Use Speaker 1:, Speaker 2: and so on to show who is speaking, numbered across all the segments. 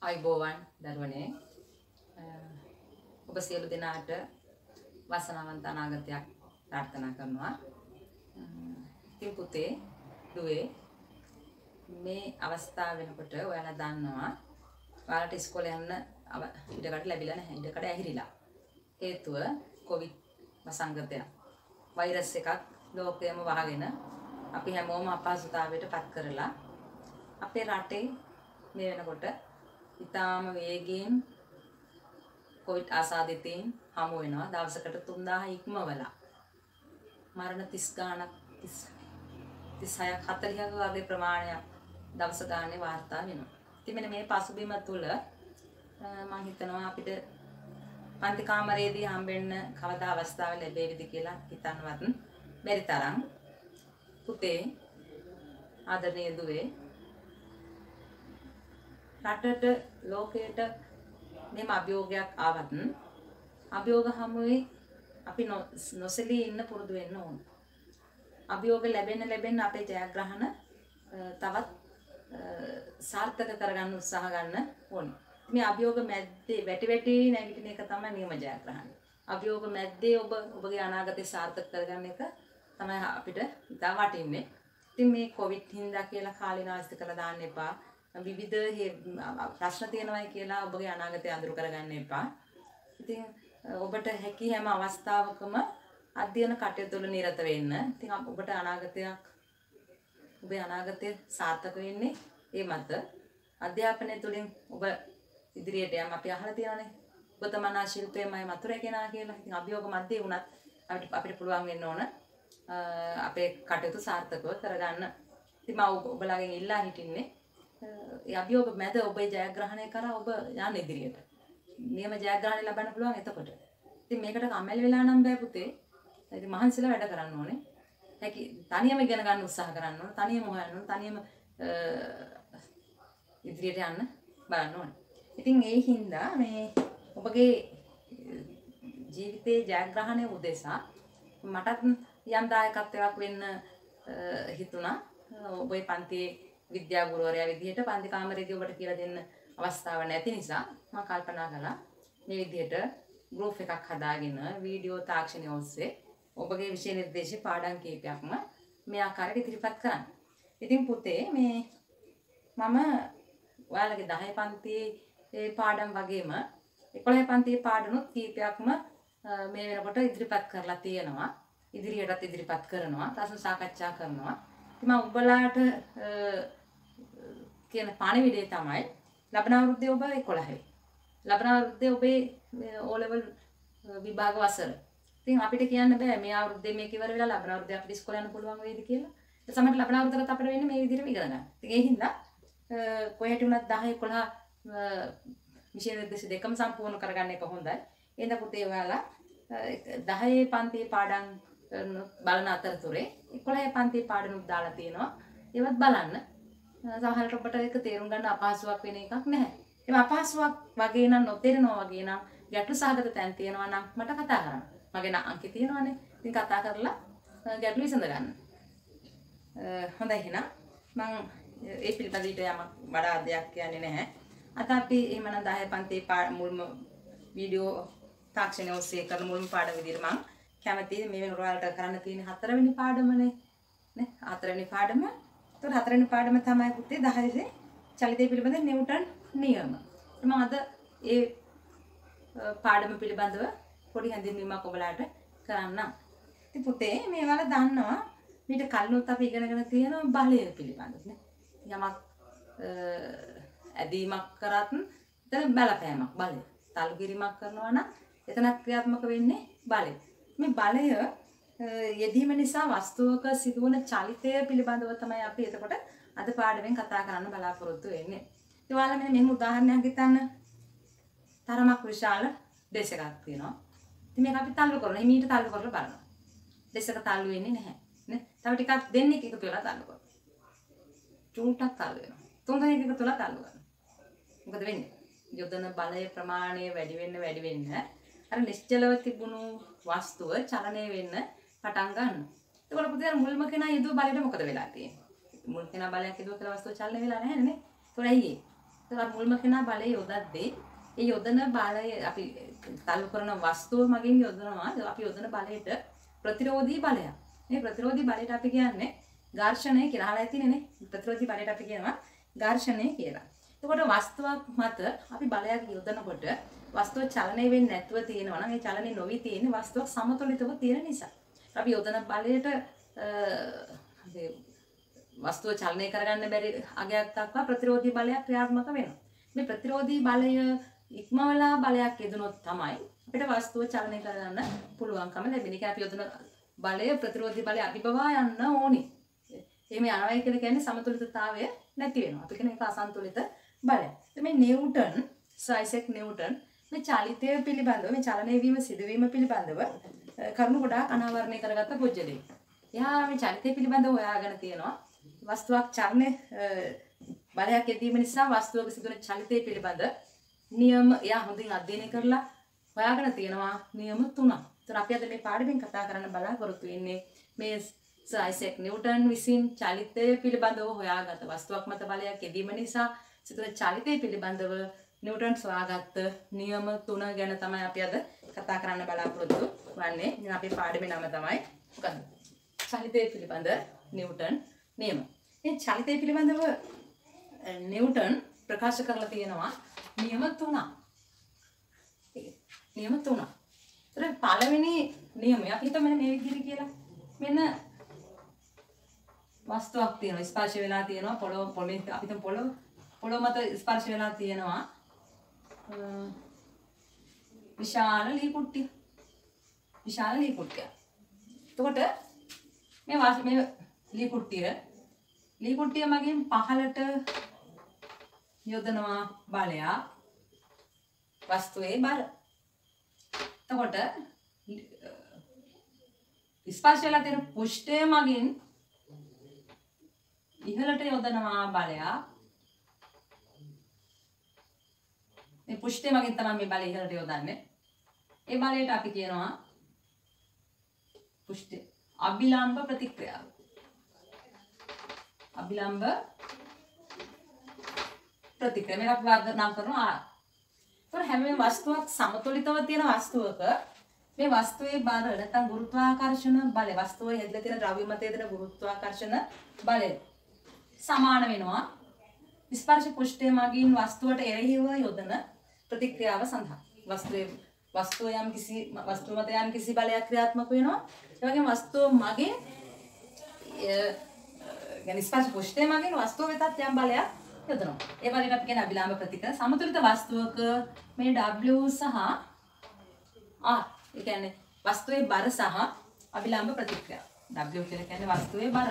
Speaker 1: අයිබෝවන් දරුවනේ ඔබ සියලු දෙනාට වාසනාවන්ත අනාගතයක් ප්‍රාර්ථනා කරනවා. ඉතින් පුතේ දුවේ මේ අවස්ථාව වෙනකොට ඔයාලා දන්නවා ඔයාලට ඉස්කෝලේ යන්න ඉඩකඩ ලැබිලා නැහැ. ඉඩකඩ ඇහිරිලා. හේතුව කොවිඩ් වසංගතය. වෛරස් එකක් ලෝකයම වහගෙන අපි හැමෝම අපහසුතාවයට පත් කරලා අපේ රටේ මේ වෙනකොට ඉතාම වේගයෙන් කොවිඩ් ආසාදිතයින් හමු වෙනවා. දවසකට 3000 ඉක්මවලා මරණ 30 ගාණක් 36ක් 40ක වගේ ප්‍රමාණයක් දවස ගානේ වාර්තා වෙනවා. ඉතින් මෙන්න මේ පසුබිම තුළ මම හිතනවා අපිට පන්ති කාමරයේදී හම්බෙන්න කවදා අවස්ථාව ලැබෙයිද කියලා හිතන්නවත් බැරි තරම් පුතේ ආදරණීය දුවේ රටට ලෝකයට මෙම අභියෝගයක් ආවත් අභියෝග හමුවේ අපි නොසලී ඉන්න පුරුදු වෙන්න ඕන. අභියෝග ලැබෙන්න අපේ ජයග්‍රහණ තවත් සාර්ථක කරගන්න උත්සාහ ගන්න ඕන. මේ අභියෝග මැද්දේ වැටි නැගිටින එක තමයි නියම ජයග්‍රහණය. අභියෝග මැද්දේ ඔබගේ අනාගතය සාර්ථක කරගන්න එක තමයි අපිට ඉතා වටින්නේ. ඉතින් මේ කොවිඩ් හින්දා කියලා කාලීනාස්ති කරලා දාන්න එපා. විවිධ ප්‍රශ්න තියෙනවායි කියලා ඔබගේ අනාගතය අඳුරු කරගන්න එපා. ඉතින් ඔබට හැකි හැම අවස්ථාවකම අධ්‍යයන කටයුතු වල නිරත වෙන්න. ඉතින් ඔබට ඔබේ අනාගතය සාර්ථක වෙන්නේ ඒ මත අධ්‍යාපනය තුළින් ඔබ ඉදිරියට යන්න අපි අහලා තියෙනවානේ. ඔබ තමනා ශිල්පයමයි මතුරේ කෙනා කියලා. ඉතින් අභියෝග මැද්දේ වුණත් අපිට පුළුවන් වෙන්න ඕන අපේ කටයුතු සාර්ථකව කරගන්න. ඉතින් මම ඔබලාගෙන් ඉල්ලා හිටින්නේ ඒ අභියෝග මැද ඔබේ ජයග්‍රහණය කරා ඔබ යන්න ඉදිරියට. නියම ජයග්‍රහණය ලබන්න පුළුවන් එතකොට. ඉතින් මේකට කම්මැලි වෙලා නම් බෑ පුතේ. ඉතින් මහන්සිලා වැඩ කරන්න ඕනේ. හැකි තනියම ඉගෙන ගන්න උත්සාහ කරන්න ඕනේ. තනියම හොයන්න ඕනේ. තනියම ඉදිරියට යන්න බලන්න ඕනේ. ඉතින් ඒ හින්දා මේ ඔබගේ ජීවිතයේ ජයග්‍රහණය උදෙසා මටත් යම් දායකත්වයක් වෙන්න හිතුණා. ඔබේ පන්තියේ විද්‍යා ගුරුවරයා විදිහට පන්ති කාමරයේදී ඔබට කියලා දෙන්න අවස්ථාවක් නැති නිසා මම කල්පනා කළා මේ විදිහට ගෲප් එකක් හදාගෙන වීඩියෝ තාක්ෂණය ඔස්සේ ඔබගේ විෂය නිර්දේශ පාඩම් කීපයක්ම මේ ආකාරයට ඉදිරිපත් කරන්න. ඉතින් පුතේ මේ මම ඔයාලගේ 10 පන්තියේ පාඩම් වගේම 11 පන්තියේ පාඩනුත් කීපයක්ම මේ වෙනකොට ඉදිරිපත් කරලා තියෙනවා. ඉදිරියටත් ඉදිරිපත් කරනවා. ප්‍රශ්න සාකච්ඡා කරනවා. ඉතින් මම ඔබලාට කියන පණිවිඩය තමයි ලබන අවුරුද්දේ ඔබ 11යි. ලබන අවුරුද්දේ ඔබේ O level විභාග වසර. ඉතින් අපිට කියන්න බෑ මේ අවුරුද්දේ මේක ඉවර වෙලා ලබන අවුරුද්දේ අපිට ඉස්කෝලේ යන්න පුළුවන් වෙයිද කියලා. ඒ සමහරට ලබන අවුරුද්දට අපිට වෙන්නේ මේ විදිහටම ඉගෙන ගන්න. ඉතින් ඒ හින්දා කොහෙට වුණත් 10 11 විෂය නිර්දේශ දෙකම සම්පූර්ණ කරගන්න එක හොඳයි. එහෙනම් පුතේ ඔයාලා 10 පන්තියේ පාඩම් බලන අතරතුරේ 11 පන්තියේ පාඩනුත් දාලා තියෙනවා. ඒවත් බලන්න. සමහරවිට ඔබට ඒක තේරුම් ගන්න අපහසුයක් වෙන එකක් නැහැ. ඒ අපහසුයක් වගේ නම් නොතේරෙනවා වගේ නම් ගැටලු සහගත තැන් තියෙනවා නම් මට කතා කරන්න. මගේ අංකේ තියෙනවානේ. ඉතින් කතා කරලා ගැටලු විසඳ ගන්න. හොඳයි එහෙනම් මම ඒ පිළිබඳව යමක් වඩා දෙයක් කියන්නේ නැහැ. අද අපි එහෙමනම් 10 පන්තියේ මුල්ම වීඩියෝ තාක්ෂණය ඔස්සේ කරන මුල්ම පාඩම විදිහට මම කැමතියි මේ වෙන ඔයාලට කරන්න තියෙන 4 වෙනි පාඩමනේ. නේ 4 වෙනි පාඩම. ඒතකොට 4 වෙනි පාඩම තමයි පුතේ 10 චලිතය පිළිබඳ නිව්ටන් නියම. මම අද ඒ පාඩම පිළිබඳව පොඩි හැඳින්වීමක් ඔයාලට කරන්නම්. ඉතින් පුතේ මේ ඔයාලා දන්නවා මීට කලිනුත් අපි ඉගෙනගෙන තියෙනවා බලය පිළිබඳව නේ. යමක් ඇදීමක් කරත් එතන බලපෑමක් බලය. තල්ලු කිරීමක් කරනවා නම් එතන ක්‍රියාත්මක වෙන්නේ බලය. මේ බලය යෙදීම නිසා වස්තුවක සිදුවන චලිතය පිළිබඳව තමයි අපි එතකොට අද පාඩමෙන් කතා කරන්න බලාපොරොත්තු වෙන්නේ. ඒ ඔයාලා මෙන්න උදාහරණයක් හිතන්න. තරමක් විශාල ඩෙස් එකක් තියෙනවා. ඉතින් මේක අපි තල්ලු කරනවා. හිමීට තල්ලු කරලා බලනවා. ඩෙස් එක තල්ලු වෙන්නේ නැහැ. නේ? තව ටිකක් දෙන්නෙක් එකතු වෙලා තල්ලු කරනවා. චූටක් තල්ලු වෙනවා. තුන් දෙනෙක් එකතු වෙලා තල්ලු කරනවා. මොකද වෙන්නේ? යොදන බලය ප්‍රමාණය වැඩි වෙන්න අර නිශ්චලව තිබුණු වස්තුව චලනය වෙන්න පටන් ගන්නවා. ඒකවල පුතේ මුල්ම කෙනා යදුව බලයට මොකද වෙලා තියෙන්නේ? මුල් කෙනා බලයක් යදුව කියලා වස්තුව චලනය වෙලා නැහැ නේ. ඒතකොට ඇයි ඒතර මුල්ම කෙනා බලය යොදද්දී ඒ යොදන බලය අපි තල්ලු කරන වස්තුව මගින් යොදනවා. අපි යොදන බලයට ප්‍රතිරෝධී බලයක්. මේ ප්‍රතිරෝධී බලයට අපි කියන්නේ ඝර්ෂණය කියලා. අහලා ඇතිනේ නේ. ප්‍රතිරෝධී බලයට අපි කියනවා ඝර්ෂණය කියලා. එතකොට වස්තුවක් මත අපි බලයක් යොදනකොට වස්තුව චලනය වෙන්නේ නැතුව තියෙනවා නම් ඒ චලනය නොවි තියෙන්නේ වස්තුවක් සමතුලිතව තියෙන නිසා. අපි යොදන බලයට වස්තුව චලනය කරගන්න බැරි අගයක් දක්වා ප්‍රතිරෝධී බලයක් ක්‍රියාත්මක වෙනවා. මේ ප්‍රතිරෝධී බලය ඉක්මවලා බලයක් යෙදුනොත් තමයි අපිට වස්තුව චලනය කරගන්න පුළුවන්කම ලැබෙන්නේ. ඒක අපි යොදන බලය ප්‍රතිරෝධී බලය අභිබවා යන්න ඕනේ. එහෙම යනවා කියලා කියන්නේ සමතුලිතතාවය නැති වෙනවා. අපි කියන එක අසන්තුලිත බලය. මේ නිව්ටන්, සයිසෙක් නිව්ටන් මේ චලිතය පිළිබඳව මේ චලනය වීම සිදුවීම පිළිබඳව කරුණු ගොඩාක් අනාවරණය කරගත්ත පුජ්‍යලෙක්. එයා මේ චලිතය පිළිබඳව හොයාගෙන තියෙනවා. වස්තුවක් චලනය බලයක් යෙදීම නිසා වස්තුවක සිදුවන චලිතය පිළිබඳ නියම එයා හොඳින් අධ්‍යයනය කරලා හොයාගෙන තියෙනවා නියම 3ක්. ඒතර අපි අද මේ පාඩමෙන් කතා කරන්න බලාපොරොත්තු වෙන්නේ මේ සර් අයිසැක් නිව්ටන් විසින් චලිතය පිළිබඳව හොයාගත් වස්තුවක් මත බලයක් යෙදීම නිසා සිදුවන චලිතය පිළිබඳව නිව්ටන් සොයාගත්ත නියම 3 ගැන තමයි අපි අද කතා කරන්න බලාපොරොත්තු වෙන්නේ. ඉතින් අපේ පාඩමේ නම තමයි මොකක්ද? චලිතය පිළිබඳ නිව්ටන් නියම. මේ චලිතය පිළිබඳව නිව්ටන් ප්‍රකාශ කරලා තියෙනවා නියම 3ක්. නියම 3ක්. ඒතර පළවෙනි නියමය අපි හිතමු මේ විදිහට කියලා. මෙන්න වස්තුවක් තියෙනවා ස්පර්ශ වෙලා තියෙනවා පොළොවේ අපි හිතමු පොළොව මත ස්පර්ශ වෙලා තියෙනවා විශාල ලී කුට්ටිය. විශාල ලී කුට්ටිය. එතකොට මේ ලී කුට්ටිය මගින් පහළට යොදනවා බලයක් වස්තුවේ බර. එතකොට ස්පර්ශ වෙලා තියෙන පෘෂ්ඨය මගින් ඉහළට යොදනවා බලයක්. මේ පෘෂ්ඨය මගින් තමයි මේ බලය ඉහළට යොදන්නේ. ඒ බලයට අපි කියනවා පෘෂ්ඨ අභිලම්බ ප්‍රතික්‍රියාව. අභිලම්බ ප්‍රතික්‍රියාව මේක අපි වර්ග නම් කරනවා R. ඒතර හැම වස්තුවක් සමතුලිතව තියෙන වස්තුවක මේ වස්තුවේ බර නැත්නම් ගුරුත්වාකර්ෂණ බලය වස්තුවේ හැදලා තියෙන ද්‍රව්‍ය මත යෙදෙන ගුරුත්වාකර්ෂණ බලය සමාන වෙනවා ස්පර්ශ පෘෂ්ඨය මගින් වස්තුවට එරෙහිව යොදන ප්‍රතික්‍රියාව සඳහා. වස්තුව මත යම් කිසි බලයක් ක්‍රියාත්මක වෙනවා. ඒ වගේම වස්තුව මගින් ස්පර්ශ පෘෂ්ඨය මගින් වස්තුව වෙතත් යම් බලයක් යොදනවා. ඒ බලයට අපි කියන අභිලම්බ ප්‍රතික්‍රියාව. සමතුලිත වස්තුවක මේ W සහ R ඒ කියන්නේ වස්තුවේ බර සහ අභිලම්බ ප්‍රතික්‍රියාව. W කියලා කියන්නේ වස්තුවේ බර.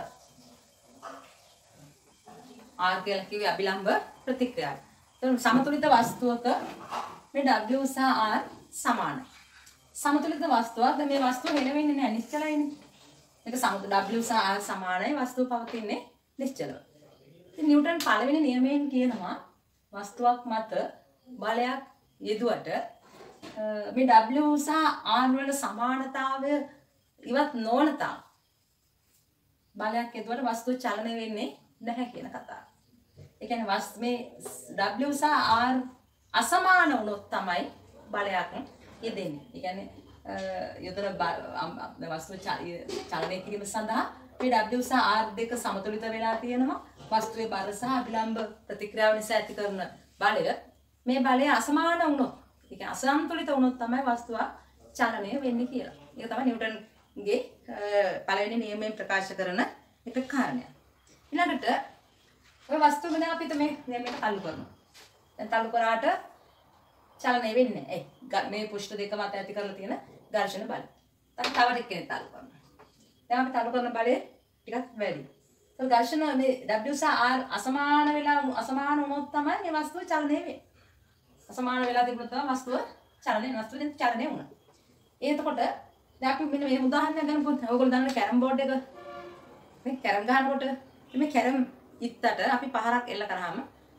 Speaker 1: R කියලා කිව්වේ අභිලම්බ ප්‍රතික්‍රියාව. එතකොට සමතුලිත වස්තුවක මේ W සහ R සමානයි. සමතුලිත වස්තුවක් මේ වස්තුව හෙලවෙන්නේ නැහැ නිශ්චලයිනේ. මේක W සහ R සමානයි වස්තුව පවතින්නේ නිශ්චලව. ඉතින් නිව්ටන් පළවෙනි නියමයෙන් කියනවා වස්තුවක් මත බලයක් යෙදුවට මේ W සහ R වල සමානතාවය ඉවත් නොවන තාක් බලයක් යෙදුවට වස්තුව චලනය වෙන්නේ නැහැ කියන කතාව. ඒ කියන්නේ මේ W සහ R අසමාන වුණොත් තමයි බලයක් යෙදෙන්නේ. ඒ කියන්නේ යොදන වස්තුව චලනය කිරීම සඳහා මේ W සහ R දෙක සමතුලිත වෙලා තියෙනවා. වස්තුවේ බර සහ අභිලම්බ ප්‍රතික්‍රියාව නිසා ඇති කරන බලය මේ බලය අසමාන වුණොත් ඒ කියන්නේ අසමතුලිත වුණොත් තමයි වස්තුව චලනය වෙන්නේ කියලා. ඒක තමයි නිව්ටන්ගේ පළවෙනි නියමයෙන් ප්‍රකාශ කරන එක කාරණයක්. ඊළඟට ඔය වස්තුව ගැන අපි මේ නියමයට තල්ලු කරනවා. දැන් තල්ලු කරාට චලනය වෙන්නේ නැහැ. මේ පෘෂ්ඨ දෙක මත ඇති කරලා තියෙන ඝර්ෂණ බලය. දැන් තව ටිකක් තල්ලු කරනවා. දැන් අපි තල්ලු කරන බලය ටිකක් වැඩි. ඒ ඝර්ෂණ මේ W සහ R අසමාන වුණොත් තමයි මේ වස්තුව චලනය වෙන්නේ. අසමාන වෙලා තිබුණොත් තමයි වස්තුව චලනය වුණා. එතකොට දැන් අපි මෙන්න මේ උදාහරණයක් ගන්නකො ඔයගොල්ලෝ දන්න කැරම් බෝඩ් එක මේ කැරම් ගහනකොට මේ කැරම් ඉත්තට අපි පහරක් එල්ල කරාම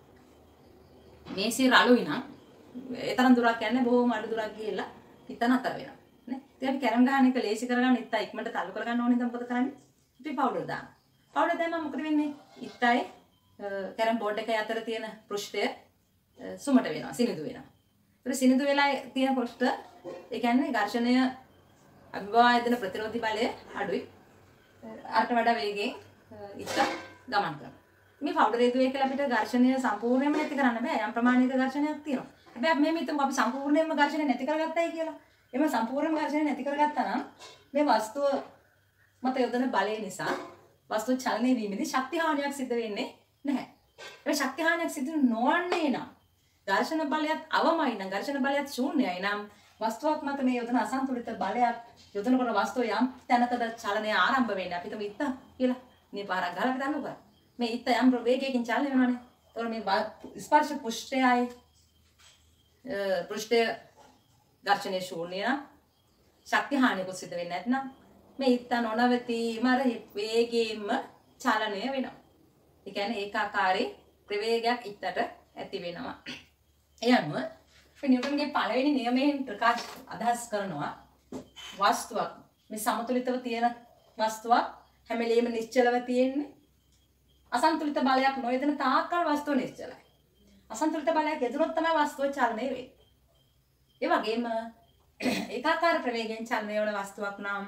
Speaker 1: මේසේ රළුයි නම් ඒ තරම් දුරක් යන්නේ බොහොම අඩු දුරක් ගිහිල්ලා ඉත්ත නතර වෙනවා නේ. ඉතින් අපි කැරම් ගහන එක ලේසි කරගන්න ඉත්ත ඉක්මනට තල්ලු කරගන්න ඕනේ. දැන් මොකද කරන්නේ? අපි පවුඩර් දානවා. පවුඩර් දැම්මම මොකද වෙන්නේ? ඉත්තයි කැරම් බෝඩ් එකයි අතර තියෙන පෘෂ්ඨය සුමට වෙනවා සිනිඳු වෙනවා. ඒතර සිනිඳු වෙලා තියෙනකොට ඒ කියන්නේ ඝර්ෂණය අභිවාදන ප්‍රතිරෝධී බලය අඩුයි. අරට වඩා වේගෙන් ඉස්ස ගමන් කරනවා. මේ පවුඩර් හේතුවේ කියලා අපිට ඝර්ෂණය සම්පූර්ණයෙන්ම නැති කරන්න බෑ. යම් ප්‍රමාණයක ඝර්ෂණයක් තියෙනවා. හැබැයි අපි මේ හිතමු අපි සම්පූර්ණයෙන්ම ඝර්ෂණය නැති කරගත්තයි කියලා. එහම සම්පූර්ණයෙන්ම ඝර්ෂණය නැති කරගත්තා නම් මේ වස්තුව මත යොදන බලය නිසා වස්තුව චලනය වීමේදී ශක්ති හානියක් සිද්ධ වෙන්නේ නැහැ. ඒ ශක්ති හානියක් සිදු නොවන්නේ නම් ඝර්ෂණ බලයත් අවමයි නම් ඝර්ෂණ බලයත් ශූන්‍යයි නම් වස්තුවක් මත මේ යොදන අසන්තුලිත බලයක් යොදනකොට වස්තුව යම් තැනකද චලනය ආරම්භ වෙන්නේ. අපි හිතමු ඉත්ත කියලා. මේ පාරක් ගහලා අපි දන්නු කරා. මේ ඉත්ත යම් වේගයකින් චලනය වෙනවනේ. ඒතකොට මේ ස්පර්ශ පුෂ්ඨයයි පෘෂ්ඨය ඝර්ෂණයේ ශූන්‍ය නම් ශක්ති හානියකුත් සිදු වෙන්නේ නැත්නම් මේ ඉත්ත නොනවතිම අර වේගයෙන්ම චලනය වෙනවා. ඒ කියන්නේ ඒකාකාරී ප්‍රවේගයක් ඉත්තට ඇති වෙනවා. ඒ අනුව නිව්ටන්ගේ පළවෙනි නියමයෙන් ප්‍රකාශ අදහස් කරනවා වස්තුවක් මේ සමතුලිතව තියෙන වස්තුවක් හැම වෙලෙම නිශ්චලව තියෙන්නේ. අසන්තුලිත බලයක් නොයදෙන තාක්කල් වස්තුව නිශ්චලයි. අසන්තුලිත බලයක් යෙදුනොත් තමයි වස්තුව චලනය වෙන්නේ. ඒ වගේම ඒකාකාර ප්‍රවේගයෙන් චලනය වන වස්තුවක් නම්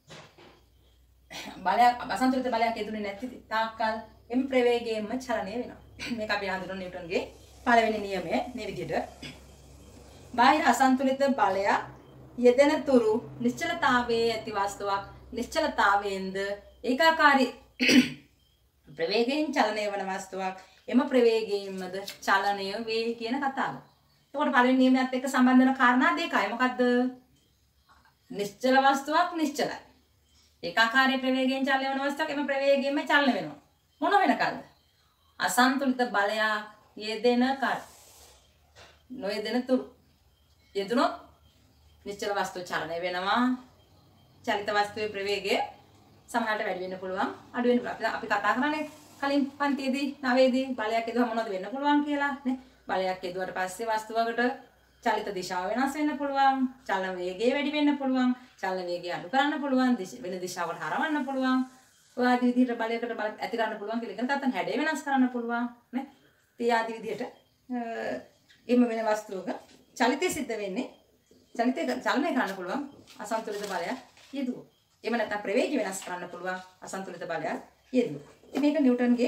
Speaker 1: බලයක් අසන්තුලිත බලයක් යෙදුනේ නැති තාක්කල් එම් ප්‍රවේගයෙන්ම චලනය වෙනවා. මේක අපි හඳුනන නිව්ටන්ගේ පළවෙනි නියමය මේ විදිහට. බාහිර අසන්තුලිත බලයක් යෙදෙන තුරු නිශ්චලතාවයේ ඇති වස්තුවක් නිශ්චලතාවයෙන්ද ඒකාකාරී ප්‍රවේගයෙන් චලනය වන වස්තුවක් එම ප්‍රවේගයෙන්මද චලනය වේ කියන කතාව. එතකොට පළවෙනි නියමයත් එක්ක සම්බන්ධ වෙන කාරණා දෙකයි. මොකද්ද? නිශ්චල වස්තුවක් නිශ්චලයි. ඒකාකාරී ප්‍රවේගයෙන් චලනය වන වස්තුවක් එම ප්‍රවේගයෙන්ම චලනය වෙනවා. මොන වෙනකල්ද? අසන්තුලිත බලයක් යෙදෙන කල්. නොයෙදෙන තුරු. යෙදුනොත් නිශ්චල වස්තුව චලනය වෙනවා. චලිත වස්තුවේ ප්‍රවේගය සමහරට වැඩි වෙන්න පුළුවන්, අඩු වෙන්න පුළුවන්. අපි කතා කරන්නේ කලින් පන්තියේදී, නවයේදී බලයක් යෙදුවම මොනවද වෙන්න පුළුවන් කියලා නේ. බලයක් යෙදුවට පස්සේ වස්තුවකට චලිත දිශාව වෙනස් වෙන්න පුළුවන්, චලන වේගය වැඩි වෙන්න පුළුවන්, චලන වේගය අඩු කරන්න පුළුවන්, වෙන දිශාවකට හරවන්න පුළුවන්. ඔය ආදී විදිහට බලයකට බල ඇති කරන්න පුළුවන් කියලා ඉගෙන ගන්න හැඩය වෙනස් කරන්න පුළුවන් නේ. ඒ ආදී විදිහට එම වෙන වස්තුවක චලිතය සිද්ධ වෙන්නේ චලනය කරන්න පුළුවන් අසන්තුලිත බලයක් යෙදුවොත්. එහෙම නැත්නම් ප්‍රවේගය වෙනස් කරන්න පුළුවන් අසන්තුලිත බලයක් යෙදුවොත්. ඉතින් මේක නිව්ටන්ගේ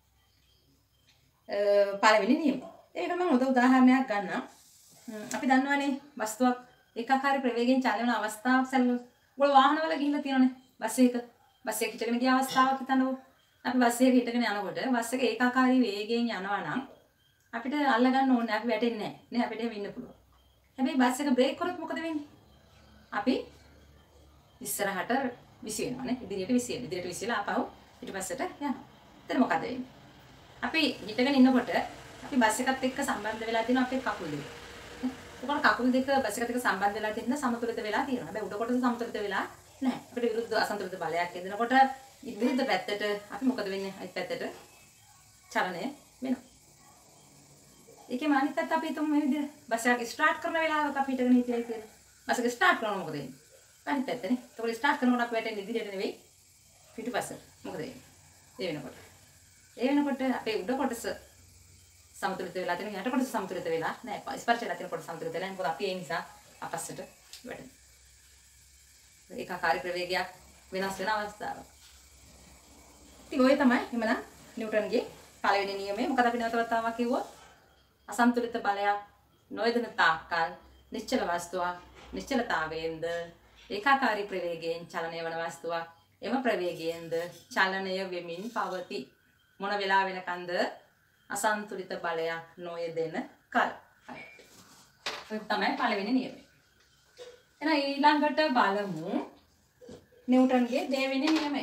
Speaker 1: පළවෙනි නියමය. ඒකට මම උදාහරණයක් ගන්නම්. අපි දන්නවනේ වස්තුවක් ඒකාකාරී ප්‍රවේගයෙන් චලනය වන අවස්ථාවක් සැලකුවොත් ඔය වාහනවල ගිහිල්ලා තියෙනනේ බස් එක හිටගෙන ගිය අවස්ථාවක් හිතන්නකෝ. අපි බස් එක හිටගෙන යනකොට බස් එක ඒකාකාරී වේගයෙන් යනවා නම් අපිට අල්ල ගන්න ඕනේ අපි වැටෙන්නේ නැහැ නේ. අපිට ඉන්න පුළුවන්. හැබැයි බස් එක බ්‍රේක් කරොත් මොකද වෙන්නේ? අපි ඉස්සරහට විසි වෙනවානේ. ඉදිරියට විසිලා ආපහු පිටපස්සට යනවා. එතන මොකද වෙන්නේ? අපි හිටගෙන ඉන්නකොට අපි බස් එකත් එක්ක සම්බන්ධ වෙලා තියෙන අපේ කකුල් දෙක. ඒකෝන කකුල් දෙක බස් එකත් එක්ක සම්බන්ධ වෙලා තියෙන සමතුලිත වෙලා තියෙනවා. හැබැයි උඩ කොටස සමතුලිත වෙලා නැහැ. අපිට විරුද්ධ අසමතුලිත බලයක් එනකොට විරුද්ධ පැත්තට අපි මොකද වෙන්නේ? අනිත් පැත්තට චලනය වෙනවා. ඒකේ මානිත් පැත්ත අපි හිතමු මේ විදිහට බස් එක ස්ටාර්ට් කරන වෙලාවක අපි හිටගෙන හිටියයි කියලා. බස් එක ස්ටාර්ට් කරනවා මොකද වෙන්නේ? අනිත් පැත්තනේ. ඒකෝල ස්ටාර්ට් කරනකොට අපි වැටෙන්නේ ඉදිරියට නෙවෙයි පිටුපස්සට. මොකද වෙන්නේ? ඒ වෙනකොට අපේ උඩ කොටස සමතුලිත වෙලා තියෙන යට කොටස සමතුලිත වෙලා නැහැ. ස්පර්ශ වෙලා තියෙන කොටස සමතුලිත වෙලා නැහැ. මොකද අපි ඒ නිසා අපස්සට වැටෙනවා. ඒකාකාරී ප්‍රවේගයක් වෙනස් වෙන අවස්ථාවක්. ඉතින් ඔය තමයි එමනම් නිව්ටන්ගේ පළවෙනි නියමය. මොකද අපි නැවත වතාවක් කිව්වොත් අසන්තුලිත බලයක් නොයදෙන තාක්කල් නිශ්චල වස්තුවක් නිශ්චලතාවයෙන්ද ඒකාකාරී ප්‍රවේගයෙන් චලනය වන වස්තුවක් එම ප්‍රවේගයෙන්ද චලනය වෙමින් පවතී. මොන වෙලා වෙනකන්ද? අසන්තුලිත බලයක් නොයදෙන කල්. ඔය තමයි පළවෙනි නියමය. එහෙනම් ඊළඟට බලමු නිව්ටන්ගේ දෙවෙනි නියමය.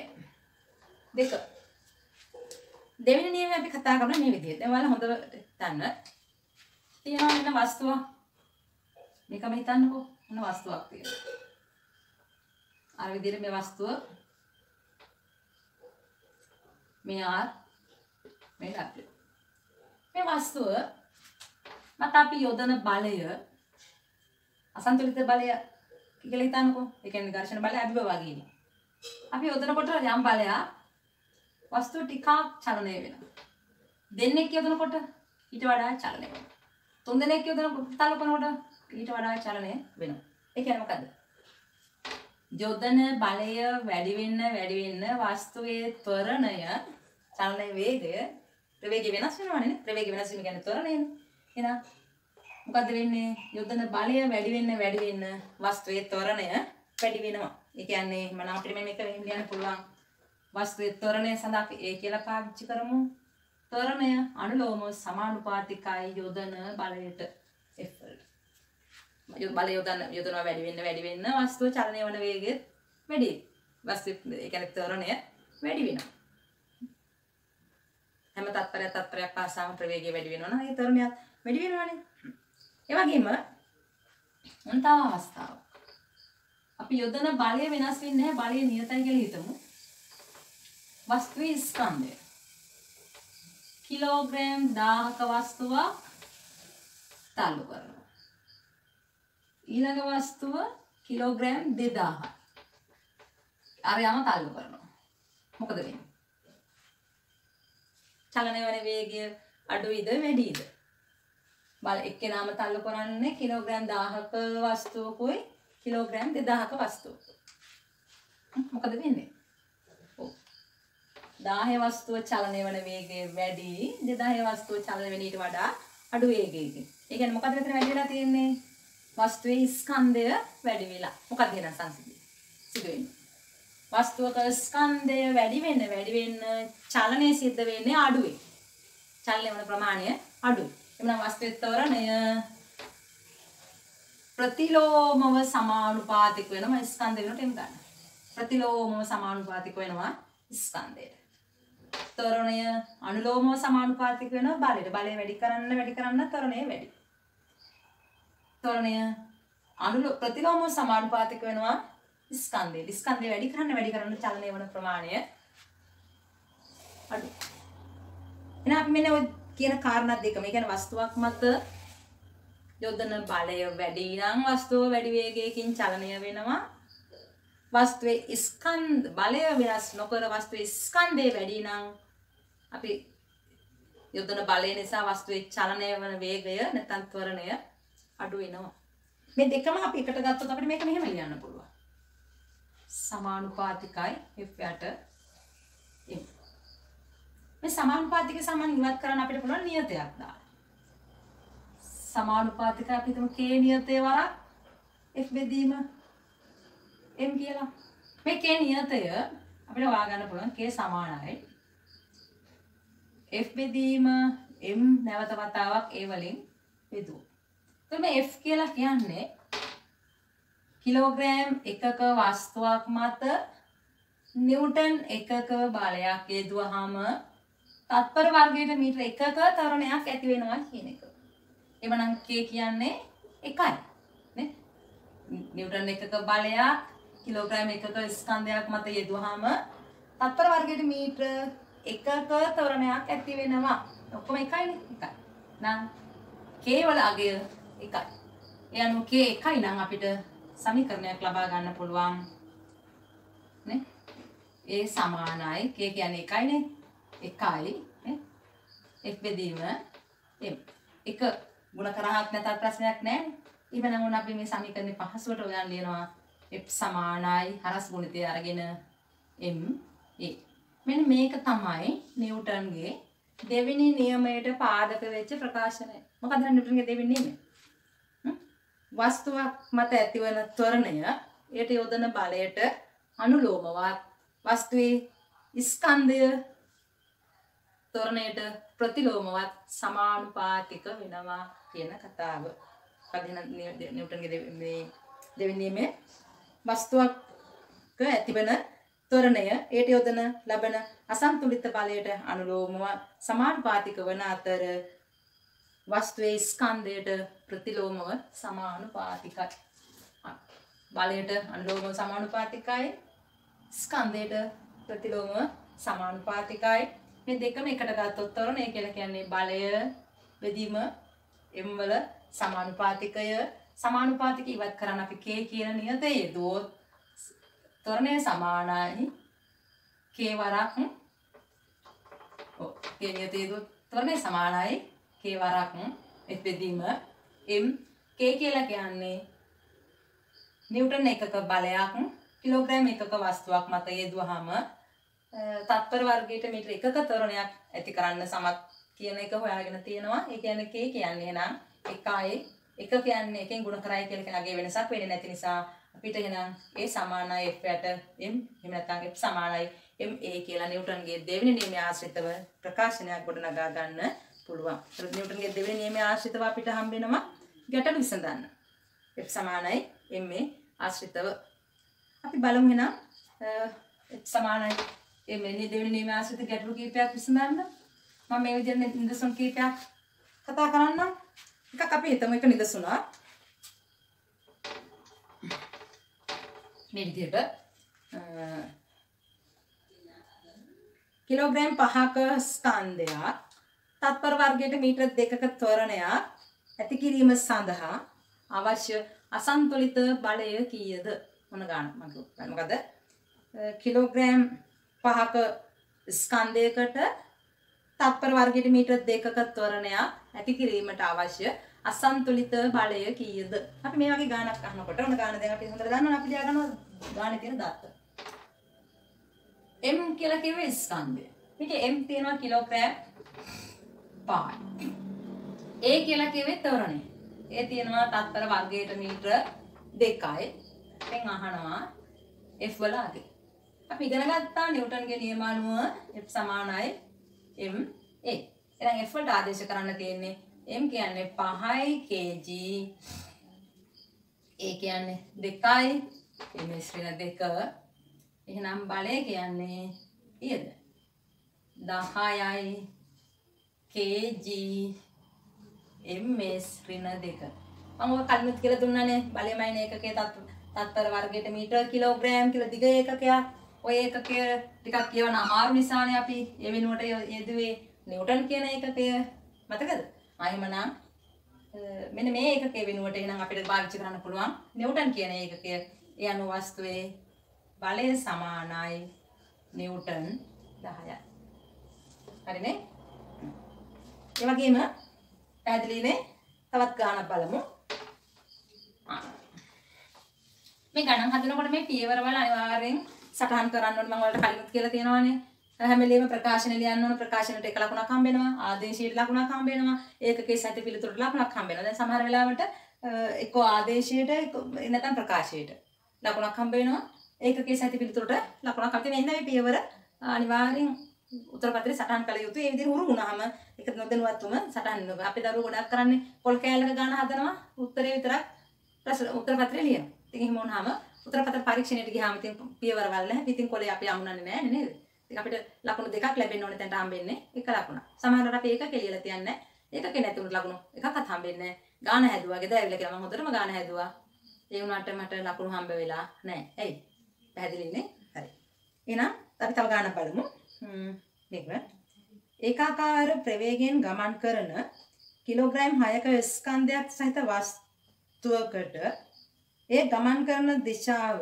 Speaker 1: දෙවෙනි නියමය අපි කතා කරන්නේ මේ විදිහට. දැන් ඔයාලා හොඳට හිතන්න. තියෙනවා වෙන වස්තුවක්. මේකම හිතන්නකෝ. මොන වස්තුවක් තියෙනවා. අර විදිහට මේ වස්තුව මේ R මේ W. මේ වස්තුව මත අපි යොදන බලය අසන්තුලිත බලය කියලා හිතන්නකෝ. ඒ කියන්නේ ඝර්ෂණ බලය අභිභවාගීනේ. අපි යොදනකොට යම් බලයක් වස්තුව ටිකක් චලනය වෙනවා. දෙන්නෙක් යොදනකොට ඊට වඩා චලනය වෙනවා. තුන් දෙනෙක් යොදන තල්ලු කරනකොට ඊට වඩා චලනය වෙනවා. ඒ කියන්නේ මොකද්ද? යොදන බලය වැඩි වෙන්න වස්තුවේ ත්වරණය චලන වේගය ප්‍රවේගය වෙනස් වෙනවනේ. ප්‍රවේගය වෙනස් වීම කියන්නේ ත්වරණයනේ. එහෙනම් මොකද්ද වෙන්නේ? යොදන බලය වැඩි වෙන්න වස්තුවේ ත්වරණය වැඩි වෙනවා. ඒ කියන්නේ මම අපිට මේක ලියන්න පුළුවන්. වස්තුවේ ත්වරණය සඳහා අපි ඒ කියලා පාවිච්චි කරමු. ත්වරණය අනුලෝම සමානුපාතිකයි යොදන බලයට F වලට. බලය යොදනවා වැඩි වෙන්න වස්තුව චලනය වන වේගය වැඩි. වස්තුවේ ඒ කියන්නේ ත්වරණය වැඩි වෙනවා. හැම තත්පරයක් පාසාම ප්‍රවේගය වැඩි වෙනවා නම් ඒ ත්වරණයත් වැඩි වෙනවානේ. ඒ වගේම තව අවස්ථාවක්. අපි යොදන බලය වෙනස් වෙන්නේ නැහැ. බලය නියතයි කියලා හිතමු. වස්තුවේ ස්කන්ධය කිලෝග්‍රෑම් 1000ක වස්තුවක් තල්ලු කරනවා. ඊළඟ වස්තුව කිලෝග්‍රෑම් 2000ක්. අරයම තල්ලු කරනවා. මොකද වෙන්නේ? චලනය වන වේගය අඩුයිද වැඩිද? බල එක්කෙනාම තල්ලු කරන්නේ කිලෝග්‍රෑම් 1000ක වස්තුවකුයි කිලෝග්‍රෑම් 2000ක වස්තුවක. මොකද වෙන්නේ? 1000 වස්තුව චලනය වන වේගය වැඩි 2000 වස්තුව චලනය වෙන ඊට වඩා අඩු වේගයකින්. ඒ කියන්නේ මොකද මෙතන වැඩි වෙලා තියෙන්නේ? වස්තුවේ ස්කන්ධය වැඩි වෙලා. මොකක්ද එහෙනම් සංසිද්ධිය? සිදු වෙන්නේ. වස්තුවක ස්කන්ධය වැඩි වෙන්න චලනය සිද්ධ වෙන්නේ අඩුයි. චලනය වන ප්‍රමාණය අඩුයි. එමුනම් වස්තුවේ ත්වරණය ප්‍රතිලෝමව සමානුපාතික වෙනවා ස්කන්ධය වෙනට එම් ගන්න. ප්‍රතිලෝමව සමානුපාතික වෙනවා ස්කන්ධයට. ත්වරණය අනුලෝමව සමානුපාතික වෙනවා බලයට. බලය වැඩි කරන්න ත්වරණය වැඩි. ත්වරණය ප්‍රතිලෝමව සමානුපාතික වෙනවා ස්කන්ධයට. ස්කන්ධය වැඩි කරන්න චලනය වන ප්‍රමාණය අඩු. එහෙනම් අපි මෙන්න ඔය කියන කාරණා දෙකම. ඒ කියන්නේ වස්තුවක් මත යොදන බලය වැඩි නම් වස්තුව වැඩි වේගයකින් චලනය වෙනවා. වස්තුවේ ස්කන්ධ බලය වෙනස් නොකර වස්තුවේ ස්කන්ධය වැඩි නම් අපි යොදන බලය නිසා වස්තුවේ චලනය වන වේගය නැත්නම් ත්වරණය අඩු වෙනවා. මේ දෙකම අපි එකට ගත්තොත් අපිට මේක මෙහෙම ලියන්න පුළුවන්. සමානුපාතිකයි F යට M. මේ සමානුපාතික සමාන ඉවත් කරන්න අපිට පුළුවන් නියතයක් දාන්න. සමානුපාතික අපි හිතමු K නියතය වරක් F බෙදීම M කියලා. මේ K නියතය අපිට හොයාගන්න පුළුවන් K සමානයි F බෙදීම M නැවත වතාවක් A වලින් බෙදුවා. එතකොට මේ F කියලා කියන්නේ කිලෝග්‍රෑම් එකක වස්තුවක් මත නිව්ටන් එකක බලයක් යෙදුවාම තත්පර වර්ගයට මීටර එකක ත්වරණයක් ඇති වෙනවා කියන එක. එවනම් K කියන්නේ 1යි. නේ? නිව්ටන් එකක බලයක් කිලෝග්‍රෑම් එකක ස්කන්ධයක් මත යෙදුවාම තත්පර වර්ගයට මීටර එකක ත්වරණයක් ඇති වෙනවා. ඔක්කොම 1යිනේ. 1යි. නම් K වල අගය 1යි. ඒ අනුව K 1යි නම් අපිට සමීකරණයක් ලබා ගන්න පුළුවන් නේ. A සමානයි K කියන්නේ 1යිනේ. 1යි නේ. F බෙදීම M. එක ගුණ කරහක් නැතත් ප්‍රශ්නයක් නැහැ. ඊමනම් උන අපි මේ සමීකරණේ පහසුවට හොයන්න ලියනවා F සමානයි හරස් ගුණිතය අරගෙන M A. මෙන්න මේක තමයි නිව්ටන්ගේ දෙවෙනි නියමයට පාදක වෙච්ච ප්‍රකාශනය. මොකද නිව්ටන්ගේ දෙවෙනි නියමය? වස්තුවක් මත ඇතිවන ත්වරණය යට යොදන බලයට අනුලෝමවත් වස්තුවේ ස්කන්ධය ත්වරණයට ප්‍රතිලෝමවත් සමානුපාතික වෙනවා කියන කතාව. නිව්ටන්ගේ මේ දෙවෙනි නියමයේ වස්තුවක ඇතිවන ත්වරණය යට යොදන ලබන අසන්තුලිත බලයට අනුලෝමව සමානුපාතික වන අතර වස්තුවේ ස්කන්ධයට ප්‍රතිලෝමව සමානුපාතිකයි. බලයට අනුලෝමව සමානුපාතිකයි ස්කන්ධයට ප්‍රතිලෝමව සමානුපාතිකයි. මේ දෙකම එකට ගත්තොත් ත්වරණය කියලා කියන්නේ බලය බෙදීම M වල සමානුපාතික ඉවත් කරන්න අපි K කියන නියතය යෙදුවොත් ත්වරණය සමානයි K වරක් K නියතය යෙදුවොත් ත්වරණය සමානයි K වරක් F බෙදීම m k කියලා කියන්නේ නිව්ටන් එකක බලයක් කිලෝග්‍රෑම් එකක වස්තුවක් මත යෙදුවාම තත්පර වර්ගයට මීටර එකක ත්වරණයක් ඇති කරන්න සමත් කියන එක හොයාගෙන තියෙනවා. ඒ කියන්නේ k කියන්නේ එහෙනම් 1යි 1 කියන්නේ එකෙන් ගුණ කරයි කියලා කෙනාගේ වෙනසක් වෙන්නේ නැති නිසා අපිට එහෙනම් a සමානයි f යට m එහෙම නැත්නම් f සමානයි ma කියලා නිව්ටන්ගේ දෙවෙනි නියමය ආශ්‍රිතව ප්‍රකාශනයක් ගොඩනගා ගන්න පුළුවන්. ඒත් නිව්ටන්ගේ දෙවෙනි නියමය ආශ්‍රිතව අපිට හම්බ වෙනවා ගැටළු විසඳන්න. f සමානයි ma ආශ්‍රිතව අපි බලමු එහෙනම් f සමානයි ma දෙවෙනි නියමය ආශ්‍රිත ගැටළු කීපයක් විසඳන්න. මම මේ විදිහට නිදසුන් කීපයක් කතා කරන්නම්. එකක් අපි හිතමු එක නිදසුනක්. මේ විදිහට කිලෝග්‍රෑම් 5ක ස්කන්ධයක් තත්පර වර්ගයට මීටර 2ක ත්වරණයක් ඇති කිරීම සඳහා අවශ්‍ය අසන්තුලිත බලය කීයද? මොන ගාන මොකද? කිලෝග්‍රෑම් 5ක ස්කන්ධයකට තත්පර වර්ගයට මීටර 2ක ත්වරණයක් ඇති කිරීමට අවශ්‍ය අසන්තුලිත බලය කීයද? අපි මේ වගේ ගානක් අහනකොට ඔන්න ගාන දැන් අපි හොඳට දන්නවා අපි ලියා ගන්නවා ගානේ තියෙන දත්ත. m කියලා කියවේ ස්කන්ධය. මේකේ m තියෙනවා කිලෝග්‍රෑම් 5යි. a කියලා කියවේ ත්වරණය. ඒ තියෙනවා තත්පර වර්ගයට මීටර 2යි. දැන් අහනවා f වල අගේ. අපි ඉගෙන ගත්තා නිව්ටන්ගේ නියම අනුව f සමානයි ma. එහෙනම් f වලට ආදේශ කරන්න තියෙන්නේ m කියන්නේ 5යි kg. a කියන්නේ 2යි. ms ඍණ 2. එහෙනම් බලය කියන්නේ ඊයද 10යි kg ms ඍණ 2. මම ඔය කලිනුත් කියලා දුන්නානේ බලයමයින ඒකකයේ තත්පර වර්ගයට මීටර කිලෝග්‍රෑම් කියලා දිග ඒකකයක්. ඔය ඒකකය ටිකක් කියවන අමාරු නිසානේ අපි ඒ වෙනුවට යෙදුවේ නිව්ටන් කියන ඒකකය. මතකද? ආයෙමනම් මෙන්න මේ ඒකකයේ වෙනුවට එහෙනම් අපිට පාවිච්චි කරන්න පුළුවන් නිව්ටන් කියන ඒකකය. ඒ අනුව වස්තුවේ බලය සමානයි නිව්ටන් 10යි. හරිනේ? ඒ වගේම පැහැදිලිනේ තවත් ගානක් බලමු. මේ ගණන් හදනකොට මේ පියවර වල අනිවාර්යෙන් සටහන් කරන්න ඕනේ. මම ඔයාලට කලින්ත් කියලා තියෙනවානේ. හැම වෙලේම ප්‍රකාශන ලියන්න ඕන. ප්‍රකාශනයට එක ලකුණක් හම්බ වෙනවා. ආදේශයට ලකුණක් හම්බ වෙනවා. ඒකකේ සැත පිළිතුරට ලකුණක් හම්බ වෙනවා. දැන් සමහර වෙලාවට එක්ක ආදේශයට නැත්නම් ප්‍රකාශයට ලකුණක් හම්බ වෙනවා. ඒකකේ සැත පිළිතුරට ලකුණක් හම්බ වෙනවා. මේ පියවර අනිවාර්යෙන් උත්තර පත්‍රේ සටහන් කළ යුතුයි. ඒ විදිහට හුරු වුණාම ඒක නොදැනුවත්වම සටහන් වෙනවා. අපි දරුවෝ ගොඩක් කරන්නේ පොල් කෑල්ලක ගාන හදනවා. උත්තරේ විතරක් උත්තර පත්‍රේ ලියනවා. ඉතින් එහෙම වුණාම උත්තර පත්‍ර පරීක්ෂණයට ගියාම ඉතින් පියවර වල නැහැ. ඉතින් කොලේ අපි යමුනන්නේ නැහැ නේද? ඉතින් අපිට ලකුණු දෙකක් ලැබෙන්න ඕනේ තැනට හම්බෙන්නේ එක ලකුණක්. සමහරවිට අපි එකක ලියලා තියන්නේ ඒකකේ නැති උණු ලකුණු එකක්වත් හම්බෙන්නේ නැහැ. ගාන හැදුවා. ගෙදර ඇවිල්ලා කියලා මම හොඳටම ගාන හැදුවා. ඒ වුණාට මට ලකුණු හම්බ වෙලා නැහැ. ඇයි? පැහැදිලිනේ? හරි. එහෙනම් අපි තව ගානක් බලමු. මේක ඒකාකාර ප්‍රවේගයෙන් ගමන් කරන කිලෝග්‍රෑම් 6ක ස්කන්ධයක් සහිත වස්තුවකට ඒ ගමන් කරන දිශාව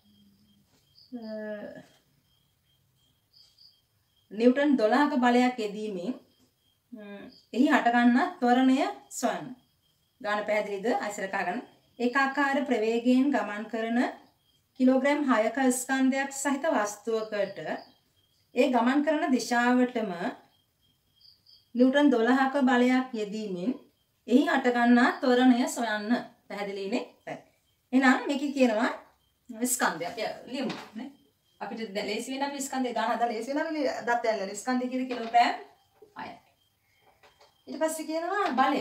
Speaker 1: නිව්ටන් 12ක බලයක් යෙදීමෙන් එහි හටගන්නා ත්වරණය සොයන්න. ගාන පැහැදිලිද? අයිසර කහගන්න. ඒකාකාර ප්‍රවේගයෙන් ගමන් කරන කිලෝග්‍රෑම් 6ක ස්කන්ධයක් සහිත වස්තුවකට ඒ ගමන් කරන දිශාවටම නිව්ටන් 12ක බලයක් යෙදීමෙන් එහි හටගන්නා ත්වරණය සොයන්න. පැහැදිලිනේ? හරි. එහෙනම් මේක කියනවා ස්කන්ධයක්. ලියමු නේ. අපිට ලේසි වෙන අපි ස්කන්ධය ගන්න හදලා ලේසි වෙන අපි දත් යන්නේ ස්කන්ධය කියන කිලෝග්‍රෑම් 6යි. ඊට පස්සේ කියනවා බලය.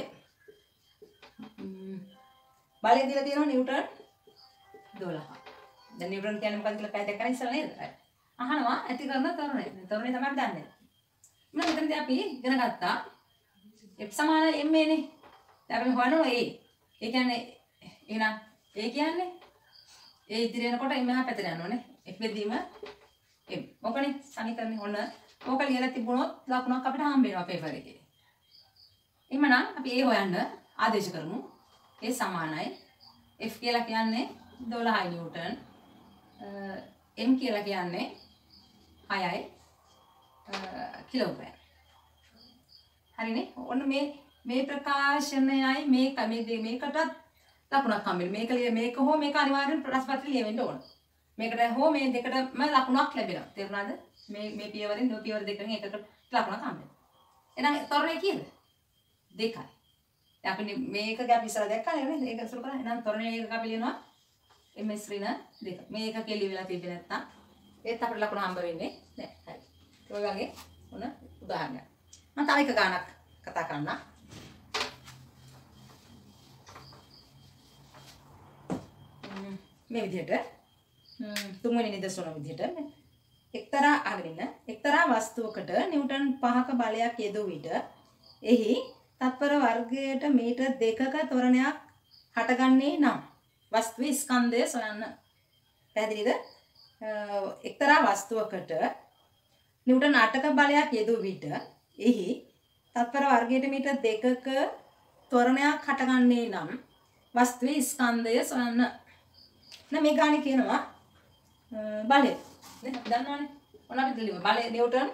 Speaker 1: බලය දීලා තියෙනවා නිව්ටන් 12. දැන් නිව්ටන් කියන්නේ මොකක්ද කියලා පැහැදිලි කරන්න ඉස්සලා නේද? අහනවා ඇති කරන ත්වරණය. ත්වරණය තමයි අපි දන්නේ. මෙතනදී අපි ඉගෙන ගත්තා f සමාන ma නේ. දැන් අපි හොයනවා a. ඒ කියන්නේ එහෙනම් a කියන්නේ a ඉදිරිය යනකොට m එහා පැත්තට යනවා නේ. f බෙදීම m. මොකනේ සමීකරණේ ඔන්න ඕක ලියලා තිබුණොත් ලකුණක් අපිට හම්බ වෙනවා පේපර් එකේ. එhmenan අපි a හොයන්න ආදේශ කරමු. a සමානයි f කියලා කියන්නේ 12යි නිව්ටන්. m කියලා කියන්නේ 6යි කිලෝග්‍රෑම්. හරිනේ? ඔන්න මේ මේ ප්‍රකාශනයයි මේකට ලකුණක් හම්බෙන්නේ. මේක හෝ මේක අනිවාර්යෙන් ප්‍රශ්නපත්‍රය ලියවෙන්න ඕන. මේකට හෝ මේ දෙකටම ලකුණක් ලැබෙනවා. තේරුණාද? මේ පියවරෙන් පියවර දෙකෙන් එකකට ලකුණක් හම්බෙනවා. එහෙනම් තොරණය කීයද? 2යි. අපි මේක ගැප් ඉස්සර දැක්කා නේද? ඒක සුළු කරා. එහෙනම් තොරණය එකක අපි ලියනවා ms ඍණ 2. මේක කෙලි වෙලා තිබෙන්නේ නැත්නම් ඒත් අපිට ලකුණ හම්බ වෙන්නේ නැහැ. හරි. ඔය වගේ මොන උදාහරණයක්. මම තව එක ගානක් කතා කරන්න. මේ විදිහට තුන්වෙනි නිදසුන විදිහට එක්තරා වස්තුවකට නිව්ටන් 5ක බලයක් යෙදුව විට එහි තත්පර වර්ගයට මීටර් 2ක ත්වරණයක් හටගන්නේ නම් වස්තුවේ ස්කන්ධය සොයන්න. පැහැදිලිද? එක්තරා වස්තුවකට නිව්ටන් 8ක බලයක් යෙදුව විට එහි තත්පර වර්ගයට මීටර් 2ක ත්වරණයක් හටගන්නේ නම් වස්තුවේ ස්කන්ධය සොයන්න. මේ ගානේ කියනවා බලය නේ අපි දන්නවනේ ඔන්න අපි දෙලිම බලය නිව්ටන්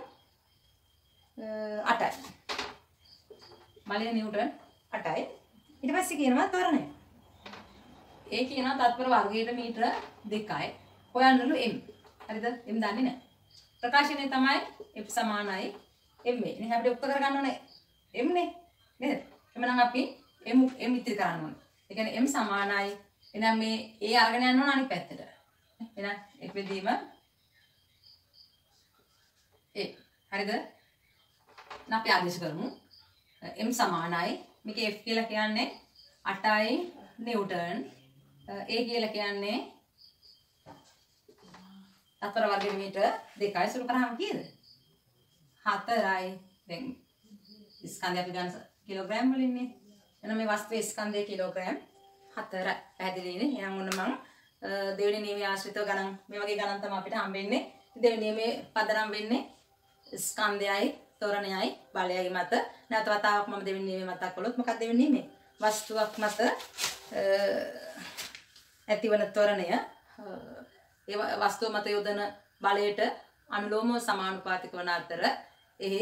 Speaker 1: 8යි බලය නිව්ටන් 8යි ඊට පස්සේ කියනවා ත්වරණය ඒ කියනවා තත්පර වර්ගයට මීටර 2යි හොයන්නලු m හරිද m දන්නේ නැහැ ප්‍රකාශනය තමයි f සමානයි m නේ අපිට උත්තර කරගන්න ඕනේ m නේ නේද එමනම් අපි m ඉතිරි කරන්න ඕනේ ඒ කියන්නේ m සමානයි එහෙනම් මේ ඒ අරගෙන යන්න ඕන අනිත් පැත්තට. එහෙනම් එක වෙදීම ඒ හරිද? අපි ආදේශ කරමු. m සමානයි මේක f කියලා කියන්නේ 8යි නිව්ටන්. a කියලා කියන්නේ තත්පර වර්ගයට මීටර 2යි සුළු කරාම කීයද? 4යි. දැන් ස්කන්ධය අපි ගන්න කිලෝග්‍රෑම් වලින්නේ. එහෙනම් මේ වස්තුවේ ස්කන්ධය කිලෝග්‍රෑම් 4 පැහැදිලිනේ. එහෙනම් ඔන්න මම දෙවෙනි නියමයේ ආශ්‍රිතව ගණන් මේ වගේ ගණන් තමයි අපිට හම්බෙන්නේ. දෙවෙනි නියමයේ පදනම් වෙන්නේ ස්කන්ධයයි ත්වරණයයි බලයයි මත. නැවත වතාවක් මම දෙවෙනි නියමයේ මතක් කළොත් මොකක්ද දෙවෙනි නියමයේ? වස්තුවක් මත ඇතිවන ත්වරණය ඒ වස්තුව මත යොදන බලයට අනුලෝමව සමානුපාතික වන අතර එහි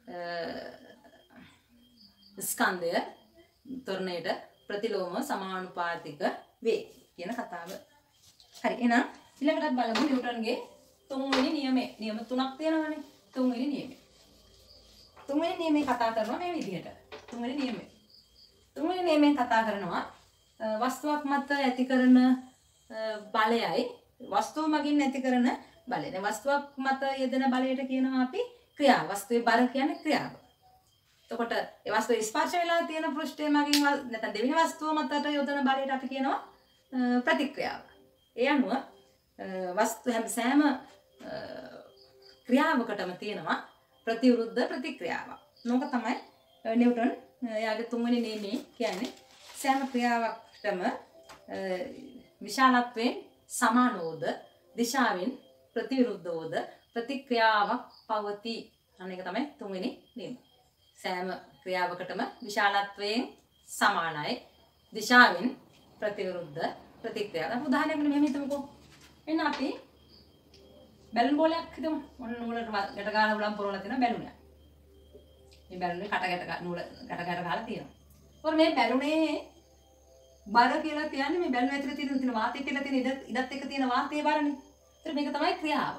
Speaker 1: ස්කන්ධය ත්වරණයට ප්‍රතිලෝම සමානුපාතික වේ කියන කතාව. හරි එහෙනම් ඊළඟට බලමු නිව්ටන්ගේ තුන්වෙනි නියමය. නියම තුනක් තියෙනවානේ. තුන්වෙනි නියමය. තුන්වෙනි නියමය කතා කරනවා මේ විදිහට. තුන්වෙනි නියමයෙන් කතා කරනවා වස්තුවක් මත ඇති කරන බලයයි වස්තුව මගින් ඇති කරන බලය. දැන් වස්තුවක් මත යෙදෙන බලයට කියනවා අපි ක්‍රියාව. වස්තුවේ බර කියන්නේ ක්‍රියාව. එතකොට ඒ වස්තුවේ ස්පර්ශ වෙලා තියෙන පෘෂ්ඨය මගින් නැත්නම් දෙවෙනි වස්තුව මතට යොදන බලයට අපි කියනවා ප්‍රතික්‍රියාව. ඒ අනුව වස්තු හැම ක්‍රියාවකටම තියෙනවා ප්‍රතිවිරුද්ධ ප්‍රතික්‍රියාවක්. මේක තමයි නිව්ටන් එයාගේ තුන්වෙනි නියමයේ කියන්නේ සෑම ක්‍රියාවකටම විශාලත්වයෙන් සමානෝද දිශාවෙන් ප්‍රතිවිරුද්ධවද ප්‍රතික්‍රියාවක් පවතී. අන්න ඒක තමයි තුන්වෙනි නියමය. සෑම ක්‍රියාවකටම විශාලත්වයෙන් සමානයි දිශාවෙන් ප්‍රතිවිරුද්ධ ප්‍රතික්‍රියාවක්. උදාහරණයක් මෙහෙම හිතමුකෝ. එන්න අපි බැලුන් බෝලයක් හිතමු. ඔන්න නූලට ගැට ගාලා උලම් පුරවලා තියෙන බැලුනක්. මේ බැලුනේ නූල ගැට ගාලා තියෙනවා. ඒතකොට මේ බැලුනේ බර කියලා කියන්නේ මේ බැලුන ඇතුලේ තියෙන වාතය කියලා තියෙන ඉදත් එක්ක තියෙන වාතයේ බරනේ. ඒතර මේක තමයි ක්‍රියාව.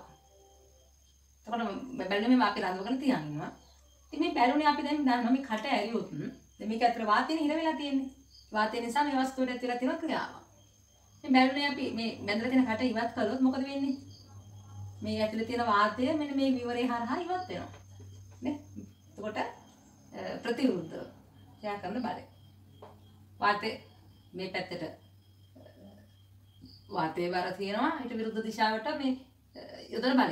Speaker 1: එතකොට බැලුනේ මේ අපි රඳවගෙන තියන්නවා. ඉතින් මේ බැලුනේ අපි දැන් දන්නවා මේ කට ඇරියොත් දැන් මේක ඇතුලේ වාතයෙන් හිර වෙලා තියෙන්නේ. වාතය නිසා මේ වස්තුවට ඇතුලේ තියෙන ක්‍රියාව. මේ බැලුනේ අපි මේ බැඳලා තියෙන කට ඉවත් කළොත් මොකද වෙන්නේ? මේ ඇතුලේ තියෙන වාතය මෙන්න මේ විවරේ හරහා ඉවත් වෙනවා. නේ? එතකොට ප්‍රතිවිරුද්ධ ක්‍රියා කරන බලය. වාතය මේ පැත්තට වාතයේ බර තියෙනවා ඊට විරුද්ධ දිශාවට මේ යොදන බලය.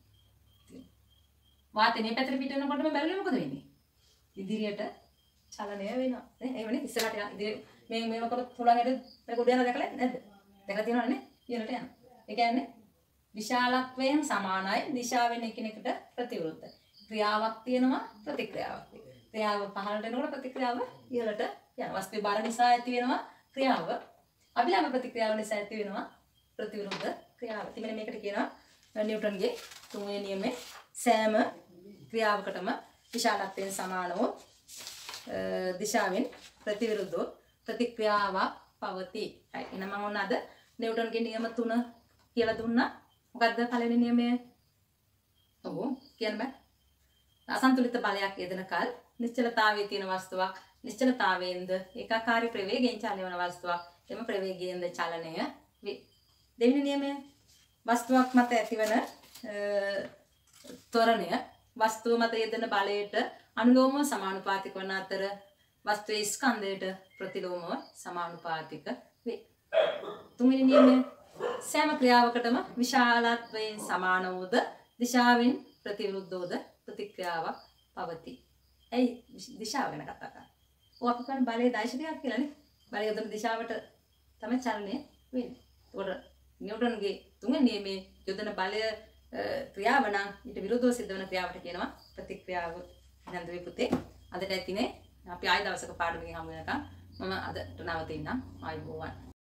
Speaker 1: වාතය මේ පැත්තට පිට වෙනකොට මේ බැලුනේ මොකද වෙන්නේ? ඉදිරියට චලනය වෙනවා. නේ? ඒ වෙන්නේ ඉස්සරහට ඉදිරිය මේව කරොත් හුලඟට මේක උඩ යනවා දැකලා නැද්ද? දැකලා තියෙනවනේ ඉහළට යනවා. ඒ කියන්නේ විශාලත්වයෙන් සමානයි දිශාවෙන් එකිනෙකට ප්‍රතිවිරුද්ධ. ක්‍රියාවක් තියෙනවා ප්‍රතික්‍රියාවක් තියෙනවා. ක්‍රියාව පහළට එනකොට ප්‍රතික්‍රියාව ඉහළට යනවා. වස්තුවේ බර නිසා ඇති වෙනවා ක්‍රියාව. අභිලම්බ ප්‍රතික්‍රියාව නිසා ඇති වෙනවා ප්‍රතිවිරුද්ධ ක්‍රියාව. ඉතින් මේකට කියනවා නිව්ටන්ගේ තුන්වෙනි නියමයේ සෑම ක්‍රියාවකටම විශාලත්වයෙන් සමානව දිශාවෙන් ප්‍රතිවිරුද්ධව ප්‍රතික්‍රියාවක් පවතී. හරි. එහෙනම් මම ඔන්න අද නිව්ටන්ගේ නියම 3 කියලා දුන්නා. මොකද්ද පළවෙනි නියමය? ඔව් කියන්න බෑ. අසන්තුලිත බලයක් යෙදෙන කල නිශ්චලතාවයේ තියෙන වස්තුවක් නිශ්චලතාවයෙන්ද ඒකාකාරී ප්‍රවේගයෙන් චලනය වන වස්තුවක් එම ප්‍රවේගයෙන්ද චලනය වේ. දෙවෙනි නියමය වස්තුවක් මත ඇතිවන ත්වරණය වස්තුව මත යෙදෙන බලයට අනුලෝමව සමානුපාතික වන අතර වස්තුවේ ස්කන්ධයට ප්‍රතිලෝමව සමානුපාතික වේ. තුන්වෙනි නියමය සෑම ක්‍රියාවකටම විශාලත්වයෙන් සමාන වූද දිශාවෙන් ප්‍රතිවිරුද්ධවද ප්‍රතික්‍රියාවක් පවතී. ඇයි දිශාව ගැන කතා කරන්නේ? ඔය අපි කියන්නේ බලයේ දෛශිකයක් කියලානේ. බලය යොදන දිශාවට තමයි චලනය වෙන්නේ. ඒකට නිව්ටන්ගේ තුන්වෙනි නියමයේ යොදන බලය ක්‍රියාව නම් ඊට විරුද්ධව සිද්ධ වෙන ක්‍රියාවට කියනවා ප්‍රතික්‍රියාව. නන්දුවේ පුතේ අදට ඇතිනේ අපි ආයෙ දවසක පාඩමකින් හමු වෙනකම් මම අදට නවතින්නම්. ආයෙ බොවන්.